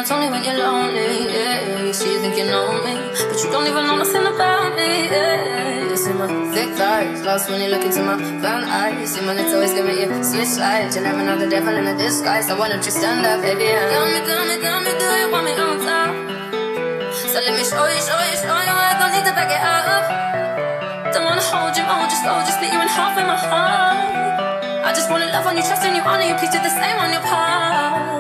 not only when you're lonely, yeah. You see, you think you know me, but you don't even know nothing about me, yeah. You see my thick thighs, lost when you look into my brown eyes. You see my lips always giving you switch lights. You never know the devil in a disguise, so why don't you stand up, baby? Got me, do you want me on top? So let me show you, I don't need to back it up. Don't wanna hold you more, just split you in half in my heart. I just wanna love on you, trust in you, honor you, please do the same on your part.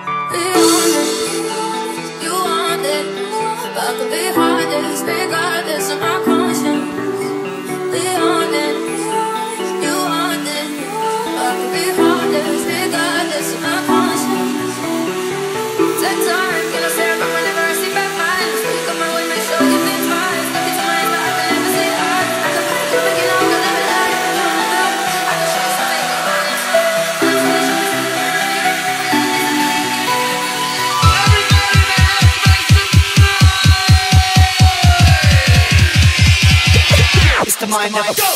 You want it, but I could be heartless, regardless of my conscience. We want it, you want it, but I could be heartless, regardless of my conscience. Take time, you know, stare back whenever I see bad vibes. So you got my way, make sure you think twice. Look into my eyes, but I can never say I. I can find you, but you know I'm gonna live a life. You wanna know, I can show you something you want. It's the mind never go.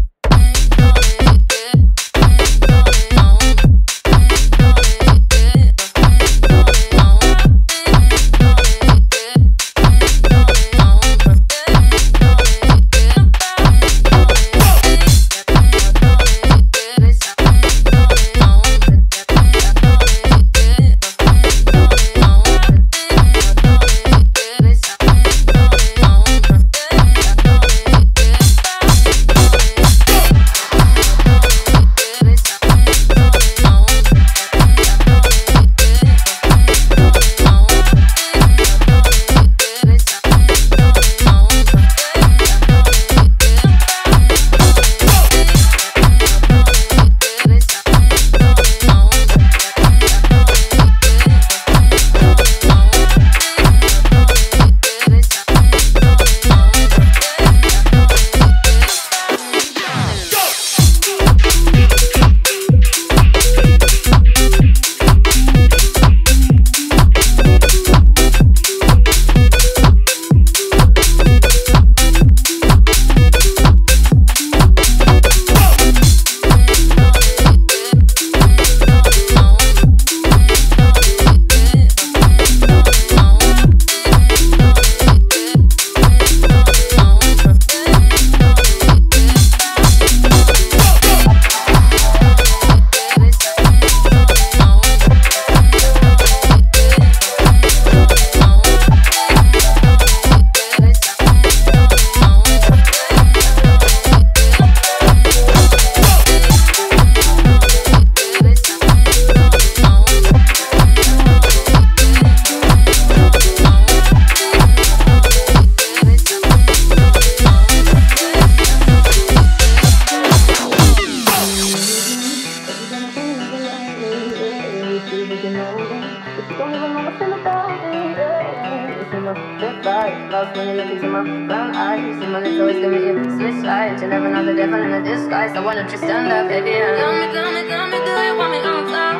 Lost when you look into my brown eyes. You see my lips always giving you switch lights. You never know the devil in a disguise, so why don't you stand up, baby? Got me, do you want me on top?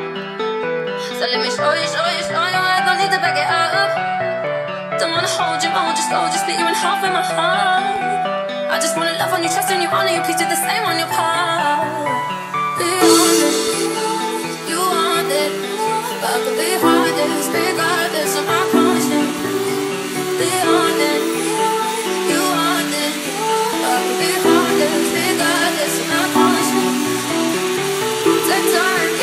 So let me show you, I don't need to back it up. Don't wanna hold you more, just split you in half in my heart. I just wanna love on you, trust in you, honor you, please do the same on your part. Be honest, you want it, but I could be heartless, regardless of my conscience. Be honest, you want it, but I could be heartless, regardless of my conscience. Take time.